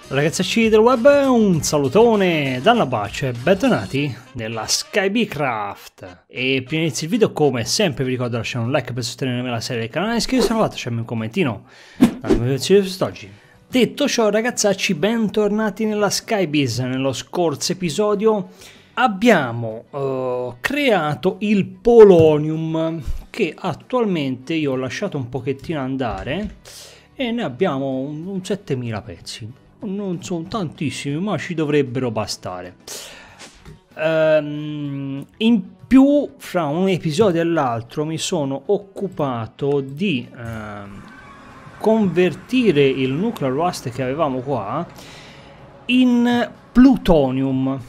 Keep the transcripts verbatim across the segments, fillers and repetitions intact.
Ragazzacci del web, un salutone dalla bacia e bentornati nella SkyBeeCraft. E prima di iniziare il video, come sempre, vi ricordo di lasciare un like per sostenere la serie del canale, iscriversi alla lasciarmi un commentino. Quest'oggi. Detto ciò, ragazzacci, bentornati nella SkyBees. Nello scorso episodio abbiamo uh, creato il Polonium, che attualmente io ho lasciato un pochettino andare e ne abbiamo un, un settemila pezzi. Non sono tantissimi, ma ci dovrebbero bastare. Um, in più, fra un episodio e l'altro, mi sono occupato di um, convertire il nuclear rust che avevamo qua in plutonium.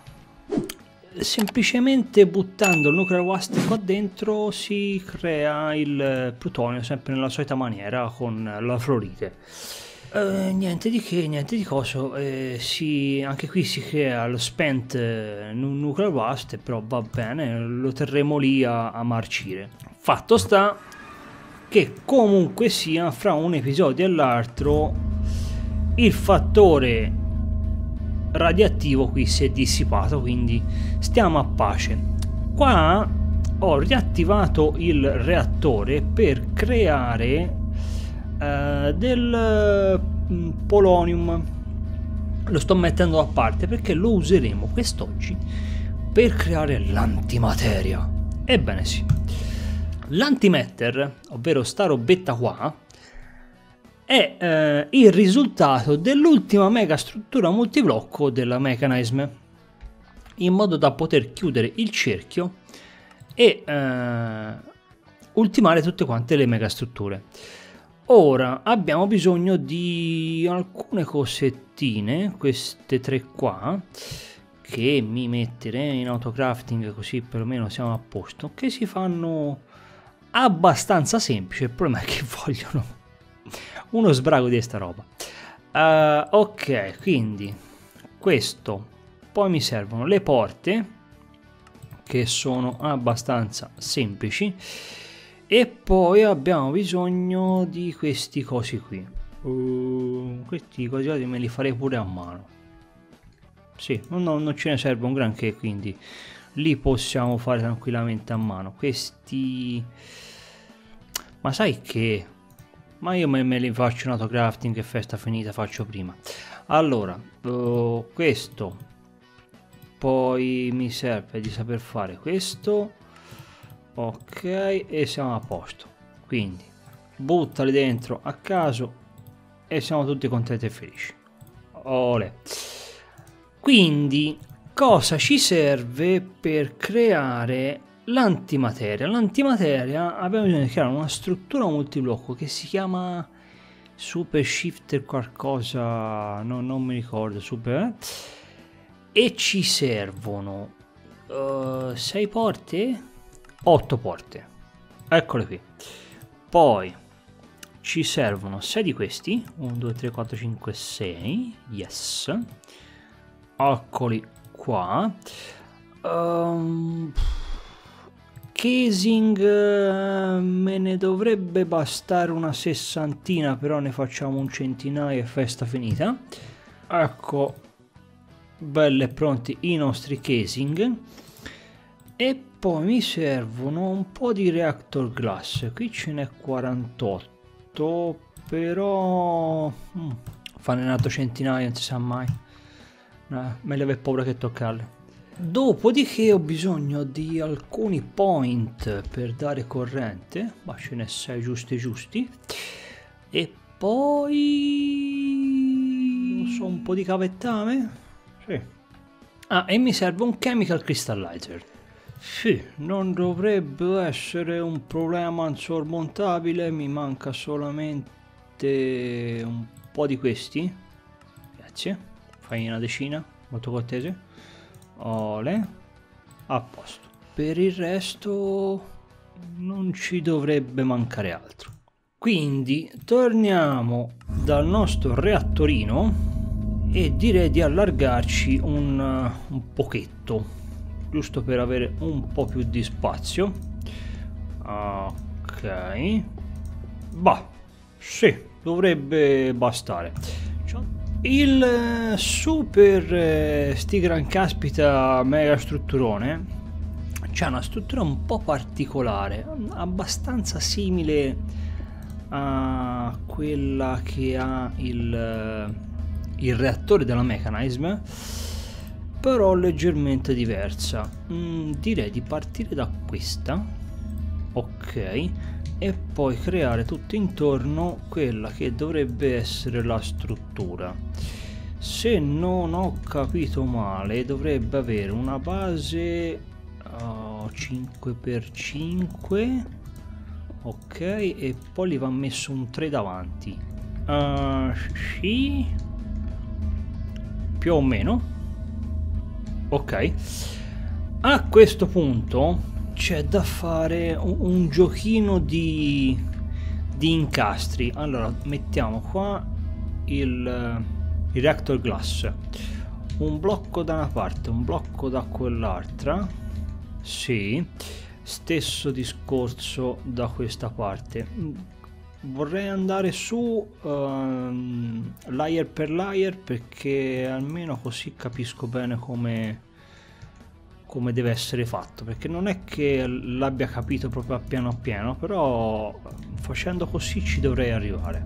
Semplicemente buttando il nuclear rust qua dentro si crea il plutonio, sempre nella solita maniera, con la fluorite. Uh, niente di che, niente di coso, eh, si, anche qui si crea lo spent eh, nuclear rust, però va bene, lo terremo lì a, a marcire. Fatto sta che comunque sia, fra un episodio e l'altro, il fattore radioattivo qui si è dissipato, quindi stiamo a pace. Qua ho riattivato il reattore per creare Uh, del uh, polonium. Lo sto mettendo da parte perché lo useremo quest'oggi per creare l'antimateria. Ebbene sì, l'antimatter, ovvero sta robetta qua, è uh, il risultato dell'ultima mega struttura multiblocco della Mechanism, in modo da poter chiudere il cerchio e uh, ultimare tutte quante le mega strutture. Ora abbiamo bisogno di alcune cosettine, queste tre qua, che mi metterei in autocrafting, così perlomeno siamo a posto, che si fanno abbastanza semplice. Il problema è che vogliono uno sbrago di sta roba. Uh, ok, quindi questo, poi mi servono le porte, che sono abbastanza semplici. E poi abbiamo bisogno di questi cosi qui. Uh, questi cosi me li farei pure a mano. Sì, non, non ce ne serve un granché, quindi li possiamo fare tranquillamente a mano. Questi... Ma sai che... Ma io me, me li faccio in autocrafting e festa finita, faccio prima. Allora, uh, questo. Poi mi serve di saper fare questo. Ok, e siamo a posto. Quindi buttali dentro a caso e siamo tutti contenti e felici. Olè. Quindi cosa ci serve per creare l'antimateria? L'antimateria abbiamo bisogno di creare una struttura multiblocco che si chiama super shifter qualcosa, no, non mi ricordo, super, e ci servono uh, sei porte, otto porte, eccole qui. Poi ci servono sei di questi, uno, due, tre, quattro, cinque, sei, yes, eccoli qua. Um, casing uh, me ne dovrebbe bastare una sessantina, però ne facciamo un centinaio e festa finita. Ecco, belli e pronti i nostri casing. E poi mi servono un po' di reactor glass, qui ce n'è quarantotto, però hmm, fanno un altro centinaio, non si sa mai, no, meglio avere paura che toccarle. Dopodiché ho bisogno di alcuni point per dare corrente, ma ce ne sei giusti giusti, e poi non so, un po' di cavettame, sì. Ah, e mi serve un chemical crystallizer. Sì, non dovrebbe essere un problema insormontabile, mi manca solamente un po' di questi. Grazie, fai una decina, molto cortese. Ole, a posto. Per il resto non ci dovrebbe mancare altro. Quindi torniamo dal nostro reattorino e direi di allargarci un, un pochetto, giusto per avere un po' più di spazio. Ok, bah, sì, dovrebbe bastare. Il super eh, sti gran caspita mega strutturone c'ha una struttura un po' particolare, abbastanza simile a quella che ha il, il reattore della Mechanism, però leggermente diversa. Mm, direi di partire da questa, ok, e poi creare tutto intorno quella che dovrebbe essere la struttura. Se non ho capito male, dovrebbe avere una base uh, cinque per cinque, ok, e poi gli va messo un tre davanti. Uh, sì, più o meno. Ok, a questo punto c'è da fare un, un giochino di, di incastri. Allora mettiamo qua il, il reactor glass, un blocco da una parte, un blocco da quell'altra. Sì, stesso discorso da questa parte. Vorrei andare su um, layer per layer, perché almeno così capisco bene come come deve essere fatto, perché non è che l'abbia capito proprio a piano piano, però facendo così ci dovrei arrivare.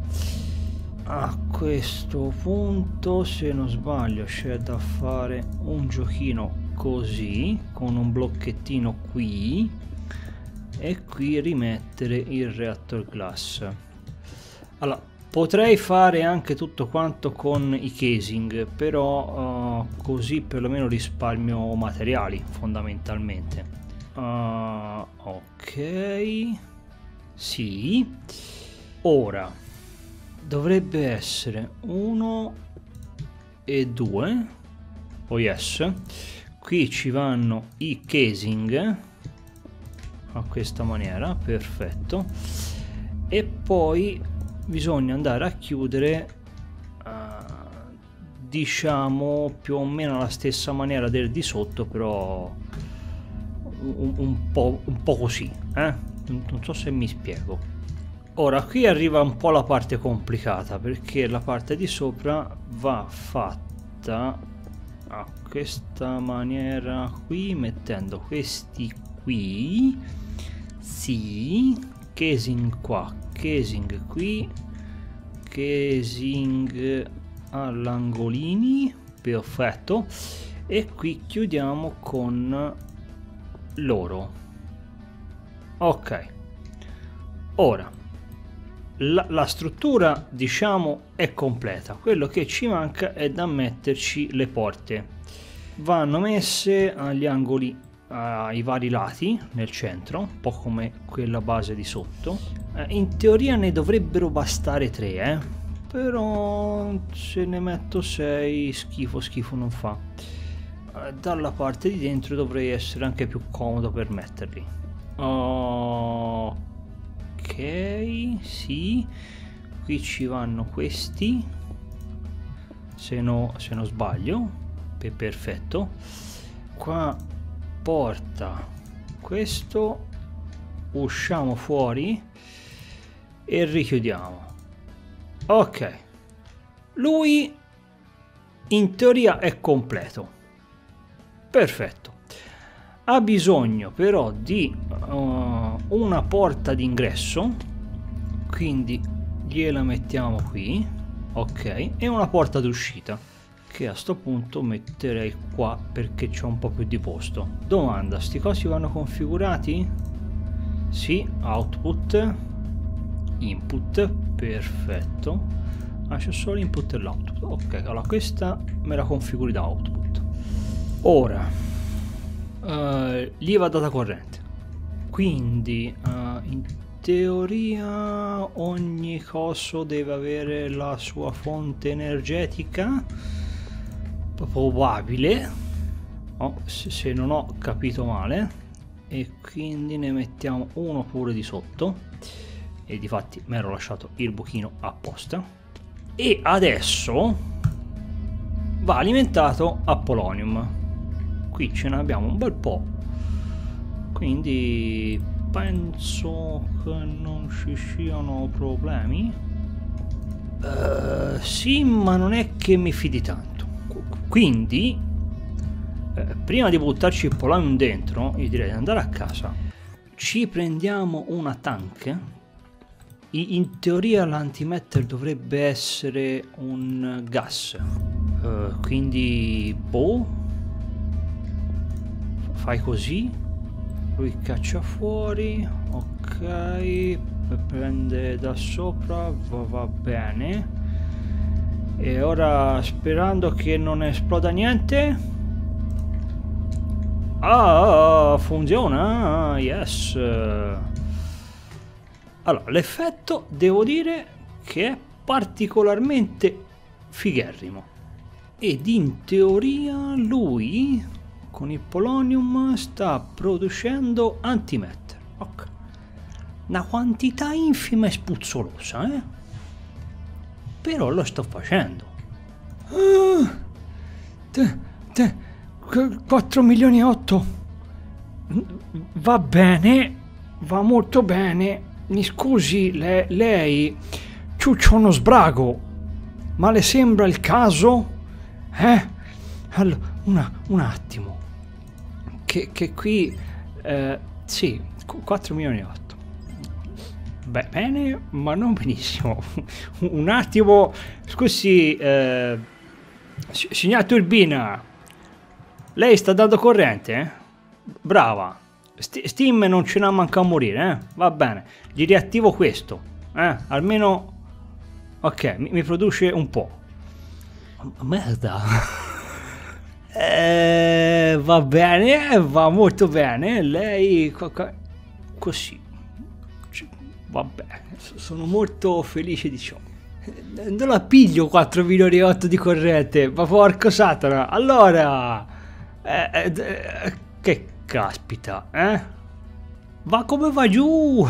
A questo punto, se non sbaglio, c'è da fare un giochino così, con un blocchettino qui e qui rimettere il reactor glass. Allora, potrei fare anche tutto quanto con i casing, però uh, così perlomeno risparmio materiali fondamentalmente. Uh, ok, sì. Ora dovrebbe essere uno e due. Oh yes. Qui ci vanno i casing a questa maniera, perfetto. E poi bisogna andare a chiudere uh, diciamo più o meno alla stessa maniera del di sotto, però un, un, po', un po' così, eh? Non so se mi spiego. Ora qui arriva un po' la parte complicata, perché la parte di sopra va fatta a questa maniera qui, mettendo questi qui, sì, casing qua, casing qui, casing all'angolini, perfetto, e qui chiudiamo con l'oro. Ok, ora la, la struttura diciamo è completa, quello che ci manca è da metterci le porte. Vanno messe agli angoli, ai vari lati, nel centro, un po' come quella base di sotto. Eh, in teoria ne dovrebbero bastare tre, eh? Però se ne metto sei schifo schifo non fa. Eh, dalla parte di dentro dovrei essere anche più comodo per metterli. Ok, sì, qui ci vanno questi, se, no, se non sbaglio. Perfetto. Qua porta questo, usciamo fuori e richiudiamo. Ok, lui in teoria è completo, perfetto. Ha bisogno però di uh, una porta d'ingresso, quindi gliela mettiamo qui, ok, e una porta d'uscita che a sto punto metterei qua perché c'è un po' più di posto. Domanda, sti cosi vanno configurati? Sì, output, input, perfetto. Ah, c'è solo l'input e l'output. Ok, allora questa me la configuri da output. Ora, uh, gli va data corrente. Quindi, uh, in teoria ogni coso deve avere la sua fonte energetica. Probabile, oh, se, se non ho capito male, e quindi ne mettiamo uno pure di sotto, e difatti mi ero lasciato il buchino apposta. E adesso va alimentato a polonium. Qui ce ne abbiamo un bel po', quindi penso che non ci siano problemi. Uh, sì, ma non è che mi fidi tanto. Quindi, eh, prima di buttarci il polonium dentro, io direi di andare a casa. Ci prendiamo una tank. In teoria l'antimatter dovrebbe essere un gas. Uh, quindi, boh. Fai così. Lui caccia fuori. Ok. Prende da sopra, va, va bene. E ora, sperando che non esploda niente. Ah, funziona, yes. Allora, l'effetto devo dire che è particolarmente figherrimo. Ed in teoria lui con il polonium sta producendo antimatter. Ok. Una quantità infima e spuzzolosa, eh? Però lo sto facendo. Ah, te, te, quattro milioni e otto. Va bene, va molto bene. Mi scusi, le, lei, ciuccio uno sbrago, ma le sembra il caso? Eh? Allora, una, un attimo. Che, che qui, eh, sì, quattro milioni e otto. Beh, bene, ma non benissimo. Un attimo, scusi, eh, signora Turbina, lei sta dando corrente? Eh? Brava. St Steam non ce n'ha manca a morire, eh? Va bene, gli riattivo questo, eh? Almeno, ok, mi, mi produce un po'. Merda. eh, va bene, va molto bene, lei così. Vabbè, sono molto felice di ciò. Non la piglio quattro milioni e otto di corrente, ma porco satana. Allora, eh, eh, che caspita, eh? Va come va giù.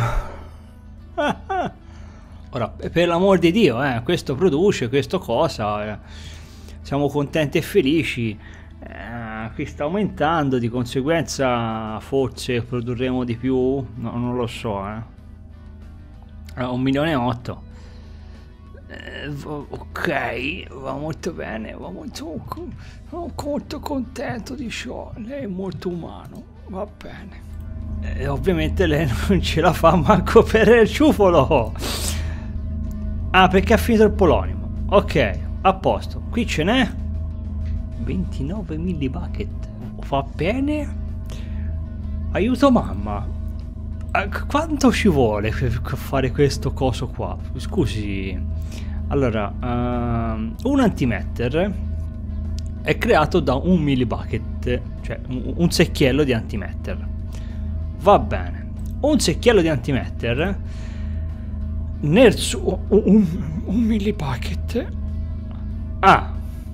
Ora, per l'amor di Dio, eh, questo produce, questo cosa. Eh, siamo contenti e felici. Eh, qui sta aumentando, di conseguenza forse produrremo di più. No, non lo so, eh. Un milione e otto. Eh, ok, va molto bene, va molto, sono molto contento di ciò. Lei è molto umano, va bene. E ovviamente lei non ce la fa manco per il ciufolo. Ah, perché ha finito il polonium. Ok, a posto. Qui ce n'è ventinove millibucket. Va bene. Aiuto mamma. Quanto ci vuole per fare questo coso qua? Scusi. Allora, um, un antimatter è creato da un millibucket, cioè un, un secchiello di antimatter. Va bene. Un secchiello di antimatter nel suo un, un millibucket. Ah.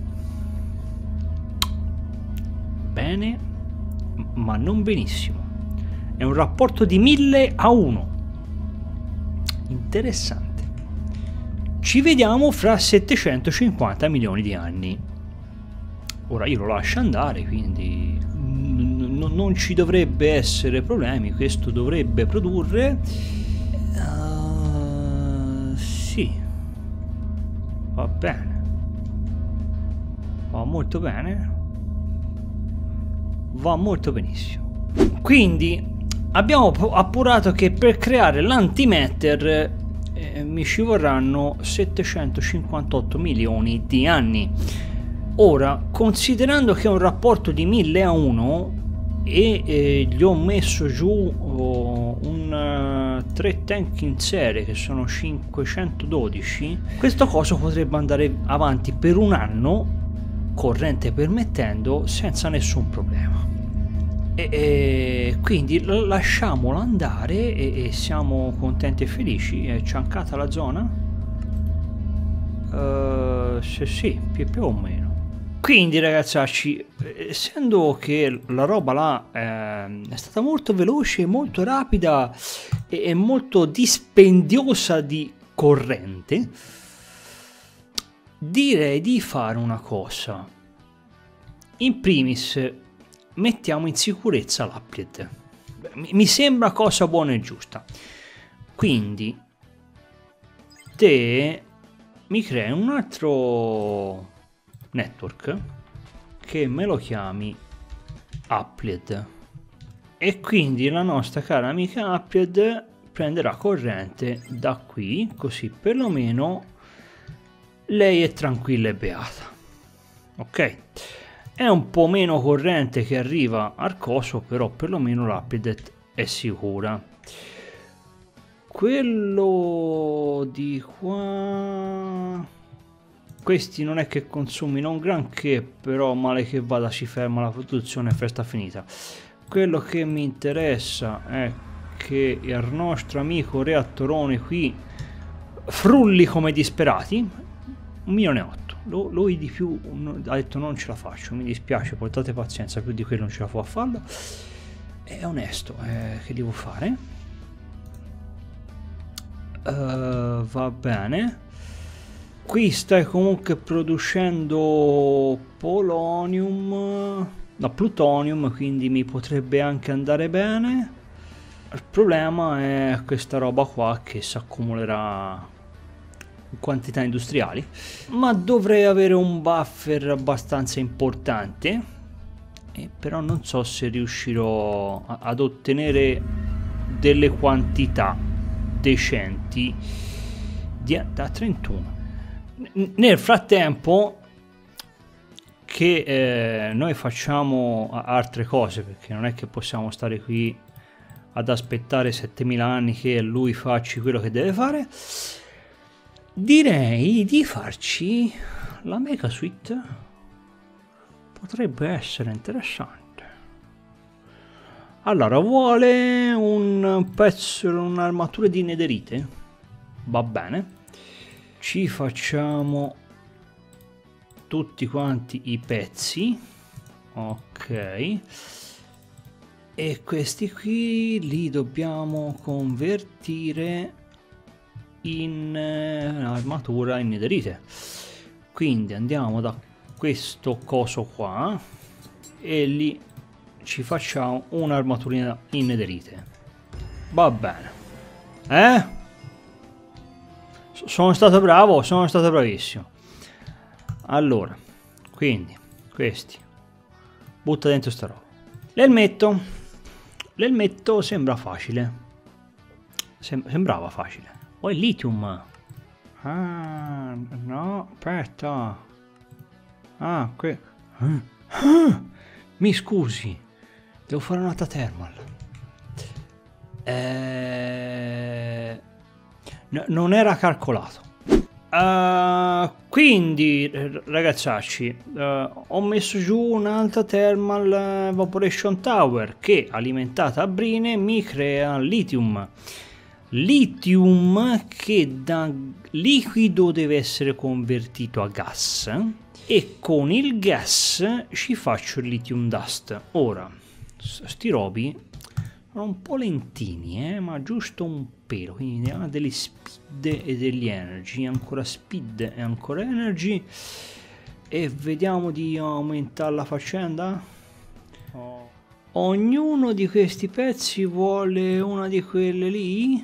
Bene, ma non benissimo. È un rapporto di mille a uno. Interessante. Ci vediamo fra settecentocinquanta milioni di anni. Ora io lo lascio andare, quindi non ci dovrebbe essere problemi. Questo dovrebbe produrre... Uh, sì. Va bene. Va molto bene. Va molto benissimo. Quindi... abbiamo appurato che per creare l'antimatter eh, mi ci vorranno settecentocinquantotto milioni di anni. Ora, considerando che è un rapporto di mille a uno e eh, gli ho messo giù oh, un uh, tre tank in serie che sono cinquecentododici, questo coso potrebbe andare avanti per un anno, corrente permettendo, senza nessun problema. E, e quindi lasciamolo andare e, e siamo contenti e felici. È ciancata la zona? Uh, sì, sì, più, più o meno. Quindi ragazzacci, essendo che la roba là eh, è stata molto veloce, molto rapida e, e molto dispendiosa di corrente, direi di fare una cosa. In primis mettiamo in sicurezza l'applet. Mi sembra cosa buona e giusta. Quindi te mi crea un altro network che me lo chiami Upload, e quindi la nostra cara amica Upload prenderà corrente da qui, così perlomeno lei è tranquilla e beata. Ok, è un po' meno corrente che arriva al coso, però perlomeno l'Upload è sicura. Quello di qua, questi non è che consumino un granché, però male che vada si ferma la produzione e festa finita. Quello che mi interessa è che il nostro amico reattorone qui frulli come disperati. Un milione e otto. Lui di più ha detto non ce la faccio, mi dispiace, portate pazienza, più di quello non ce la può a farlo. È onesto, eh, che devo fare? Uh, va bene. Qui stai comunque producendo polonium, no, plutonium, quindi mi potrebbe anche andare bene. Il problema è questa roba qua che si accumulerà in quantità industriali, ma dovrei avere un buffer abbastanza importante, e però non so se riuscirò a, ad ottenere delle quantità decenti di, da trentuno. Nel frattempo che eh, noi facciamo altre cose, perché non è che possiamo stare qui ad aspettare settemila anni che lui faccia quello che deve fare, direi di farci la mega suite. Potrebbe essere interessante. Allora, vuole un pezzo, un'armatura di nederite? Va bene. Ci facciamo tutti quanti i pezzi. Ok. E questi qui li dobbiamo convertire in eh, armatura in nederite. Quindi andiamo da questo coso qua e lì ci facciamo un'armatura in nederite. Va bene. Eh? Sono stato bravo, sono stato bravissimo. Allora, quindi questi butta dentro sta roba. L'elmetto. L'elmetto sembra facile. Sem sembrava facile. Oh, è lithium. Ah, no, aspetta. Ah, qui. Ah, ah, mi scusi. Devo fare una thermal. Eh, no, non era calcolato. Uh, quindi, ragazzacci, uh, ho messo giù un'altra thermal evaporation tower che, alimentata a brine, mi crea lithium. Lithium che da liquido deve essere convertito a gas, e con il gas ci faccio il lithium dust. Ora, sti robi sono un po' lentini, eh, ma giusto un pelo, quindi ha delle speed e degli energy, ancora speed e ancora energy, e vediamo di aumentare la faccenda. Oh. Ognuno di questi pezzi vuole una di quelle lì?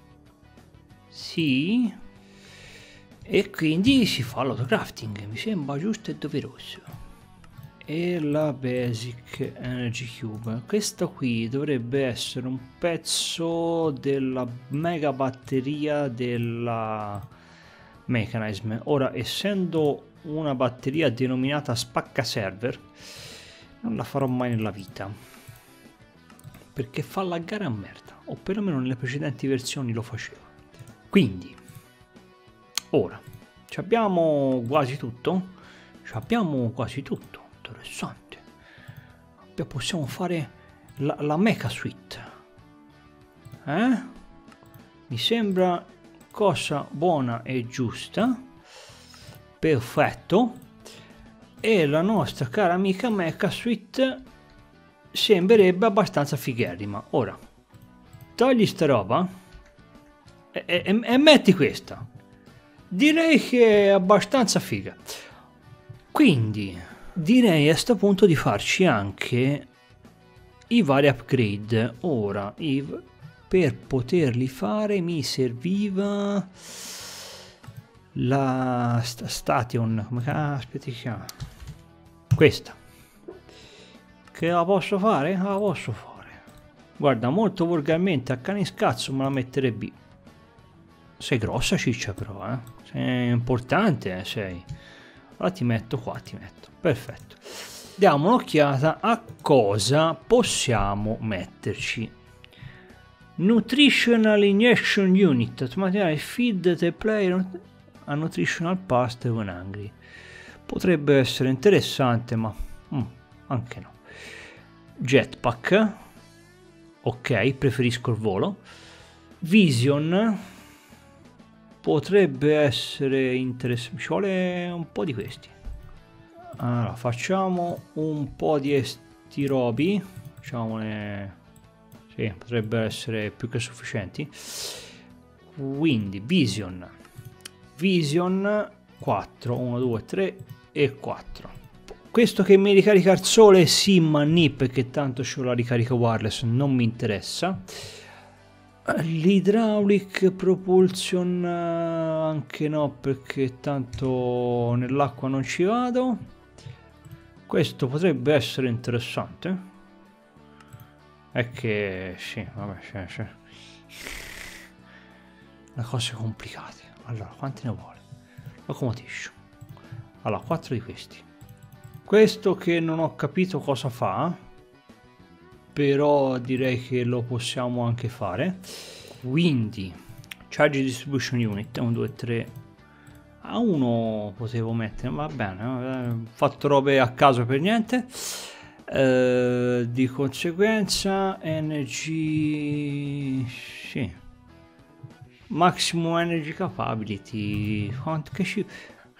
Sì. E quindi si fa l'autocrafting, mi sembra giusto e doveroso. E la Basic Energy Cube, questa qui dovrebbe essere un pezzo della mega batteria della Mechanism. Ora, essendo una batteria denominata spacca server, non la farò mai nella vita, perché fa laggare a merda, o perlomeno nelle precedenti versioni lo faceva. Quindi ora ci abbiamo quasi tutto, ci abbiamo quasi tutto. Interessante. Possiamo fare la, la mecha suite, eh? Mi sembra cosa buona e giusta. Perfetto. E la nostra cara amica mecha suite sembrerebbe abbastanza figherrima. Ora togli sta roba e, e, e metti questa. Direi che è abbastanza figa. Quindi direi a sto punto di farci anche i vari upgrade. Ora, i, per poterli fare mi serviva la st station, come caspita si chiama? Questa. Che la posso fare? La posso fare. Guarda, molto volgarmente a caniscazzo me la mettere B. Sei grossa ciccia però, eh? Sei importante, eh, sei. Allora ti metto qua, ti metto. Perfetto. Diamo un'occhiata a cosa possiamo metterci. Nutritional Injection Unit. Automatically feed the player a nutritional past when hungry. Potrebbe essere interessante, ma mm, anche no. Jetpack. Ok, preferisco il volo. Vision. Potrebbe essere interessante. Ci vuole un po' di questi. Allora, facciamo un po' di sti robi. Facciamone. Sì, potrebbe essere più che sufficienti. Quindi Vision. Vision quattro. uno, due, tre e quattro. Questo che mi ricarica il sole, sì, ma ni, perché tanto c'ho la ricarica wireless, non mi interessa. L'hydraulic propulsion anche no, perché tanto nell'acqua non ci vado. Questo potrebbe essere interessante. È che sì, vabbè, c'è, c'è. Le cose complicate. Allora, quanti ne vuole? Locomotion. Allora, quattro di questi. Questo che non ho capito cosa fa, però direi che lo possiamo anche fare. Quindi Charge Distribution Unit uno, due, tre. A uno potevo mettere, va bene, ho fatto robe a caso per niente. Uh, di conseguenza energy, sì, maximum energy capability. Quanto che ci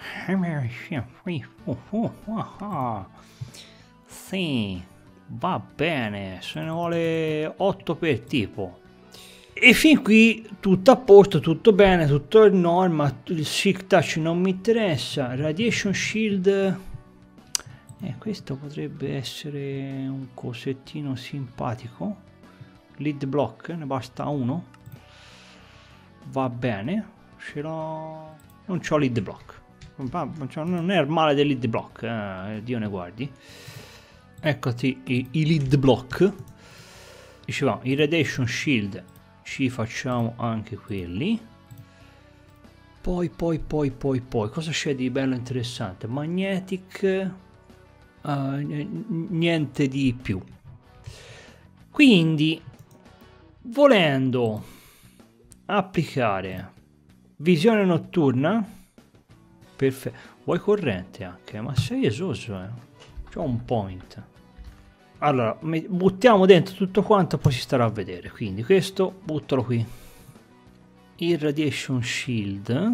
sì, va bene, se ne vuole otto per tipo. E fin qui tutto a posto, tutto bene, tutto in norma. Il Silk Touch non mi interessa. Radiation Shield, eh, questo potrebbe essere un cosettino simpatico. Lead Block, ne basta uno. Va bene, ce l'ho. Non c'ho Lead Block. Non è il male del Lead Block, eh, Dio ne guardi. Eccoti i, i Lead Block. Dicevamo, i Radiation Shield ci facciamo anche quelli. Poi, poi, poi, poi, poi, cosa c'è di bello interessante? Magnetic, uh, niente di più. Quindi, volendo applicare visione notturna, perfetto. Vuoi corrente anche? Ma sei esoso, eh? C'ho un point. Allora, buttiamo dentro tutto quanto, poi si starà a vedere. Quindi questo buttalo qui. Il Radiation Shield.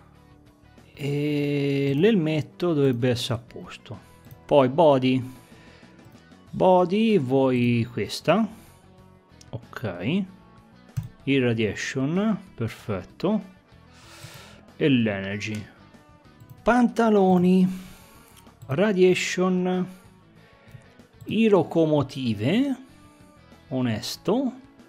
E l'elmetto dovrebbe essere a posto. Poi body. Body, vuoi questa. Ok. Il Radiation, perfetto. E l'Energy. Pantaloni. Radiation. I locomotive, onesto,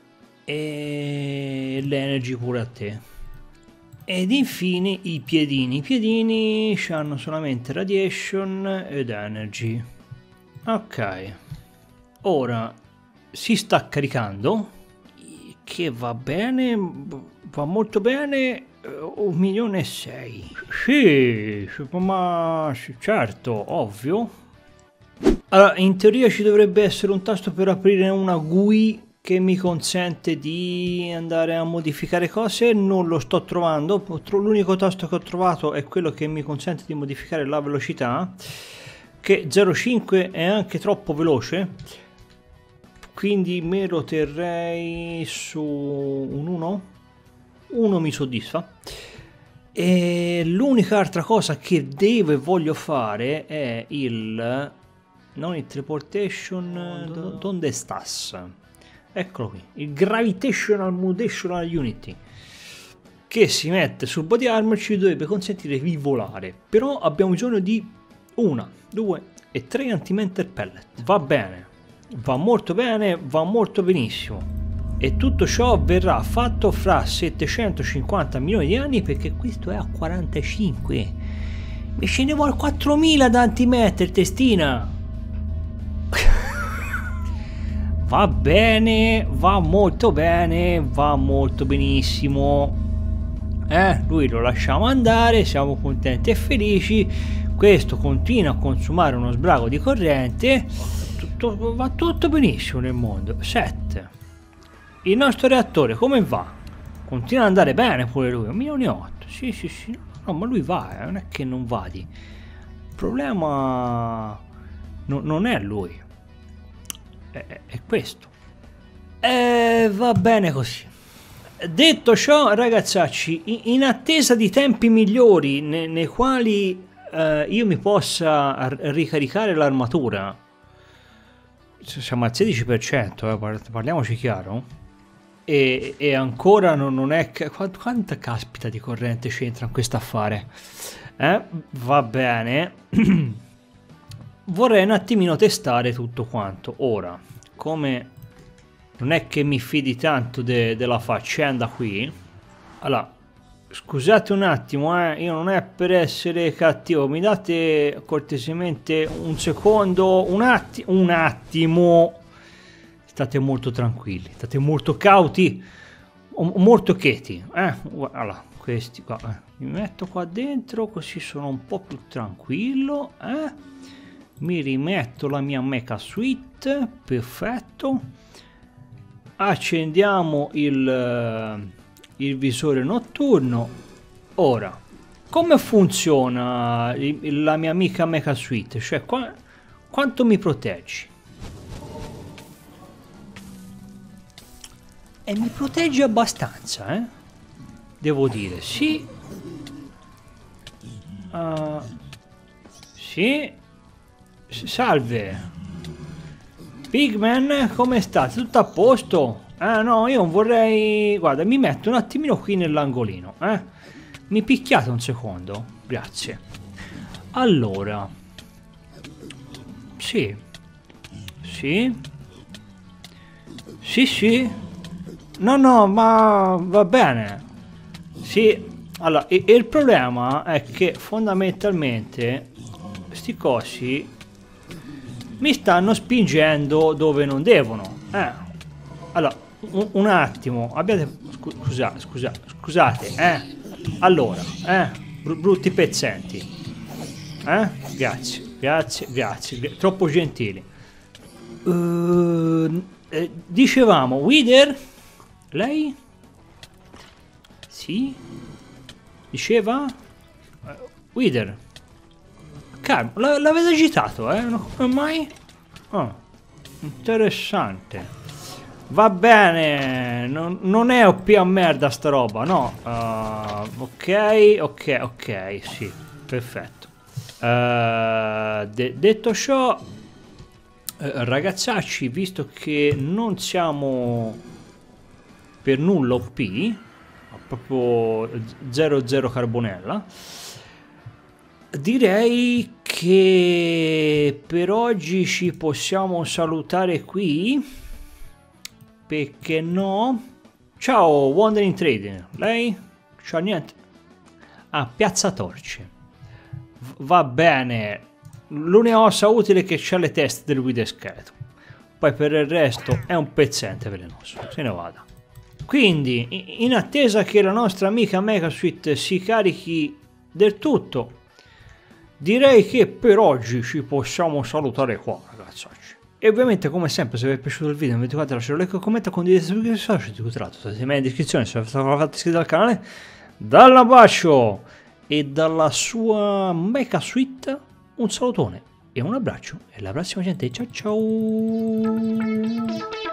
e l'energy pure a te. Ed infine i piedini. I piedini hanno solamente radiation ed energy. Ok, ora si sta caricando, che va bene, va molto bene. Un milione e sei. Sì, ma certo, ovvio. Allora, in teoria ci dovrebbe essere un tasto per aprire una G U I che mi consente di andare a modificare cose. Non lo sto trovando. L'unico tasto che ho trovato è quello che mi consente di modificare la velocità, che zero virgola cinque è anche troppo veloce, quindi me lo terrei su un uno. uno mi soddisfa. E l'unica altra cosa che devo e voglio fare è il non il teleportation, do, donde stas? Eccolo qui, il gravitational mutational unity, che si mette sul body armor, ci dovrebbe consentire di volare. Però abbiamo bisogno di una, due e tre anti-mental pellet. Va bene, va molto bene, va molto benissimo. e tutto ciò verrà fatto fra settecentocinquanta milioni di anni, perché questo è a quarantacinque. Mi ce ne vuole quattromila da antimatter, testina. Va bene, va molto bene, va molto benissimo. Eh, lui lo lasciamo andare, siamo contenti e felici. Questo continua a consumare uno sbrago di corrente. Tutto, va tutto benissimo nel mondo. sette. Il nostro reattore come va? Continua ad andare bene pure lui. un milione e otto. Sì, sì, sì. No, ma lui va, eh. Non è che non vadi. Il problema no, non è lui. È, è questo. E va bene così. Detto ciò, ragazzacci, in attesa di tempi migliori ne, nei quali eh, io mi possa ricaricare l'armatura, siamo al sedici per cento, eh, parliamoci chiaro, e, e ancora non, non è... Quanta, quanta caspita di corrente c'entra in questo affare? Eh? Va bene. Vorrei un attimino testare tutto quanto. Ora, come... non è che mi fidi tanto de, della faccenda qui. Allora, scusate un attimo, eh, io non è per essere cattivo, mi date cortesemente un secondo, un attimo, un attimo. State molto tranquilli, state molto cauti, molto cheti, eh. Allora, questi qua, eh. Mi metto qua dentro così sono un po' più tranquillo, eh. Mi rimetto la mia mecha suite, perfetto. Accendiamo il, il visore notturno. Ora, come funziona il, la mia amica mecha suite? Cioè, qua, quanto mi proteggi? E mi protegge abbastanza, eh? Devo dire, sì. Uh, sì. Salve. Pigman, come state? Tutto a posto? Ah no, io non vorrei... Guarda, mi metto un attimino qui nell'angolino, eh? Mi picchiate un secondo? Grazie. Allora... Sì. Sì. Sì, sì. No, no, ma va bene. Sì. Allora, e, e il problema è che fondamentalmente sti cosi mi stanno spingendo dove non devono. Eh. Allora, un, un attimo, abbiate... Scusa, scusa, scusate, eh. Allora, eh. Br brutti pezzenti. Eh. Grazie, grazie, grazie. Troppo gentili. Uh, eh, dicevamo, Wither? Lei? Sì? Diceva? Uh, Wither? Calma, l'avete agitato, eh? No, come mai? Oh, interessante. Va bene, non, non è O P a merda sta roba, no. Uh, ok, ok, ok, sì, perfetto. Uh, de detto ciò, uh, ragazzacci, visto che non siamo per nulla O P, proprio zero zero carbonella, direi che per oggi ci possiamo salutare qui, perché no? Ciao Wandering Trading, lei? C'ha niente? Ah, Piazza Torce. V va bene, l'unica cosa utile è che c'ha le teste del guida scheletro, poi per il resto è un pezzente velenoso, se ne vada. Quindi, in attesa che la nostra amica Mecha Suite si carichi del tutto, direi che per oggi ci possiamo salutare qua, ragazzacci. E ovviamente, come sempre, se vi è piaciuto il video, mettete lasciate like, commenta, condividete su questo social, se tutto state in descrizione, se avete fatto iscrivere al canale. Dall'abbraccio e dalla sua Mecha Suite un salutone e un abbraccio e alla prossima gente, ciao ciao.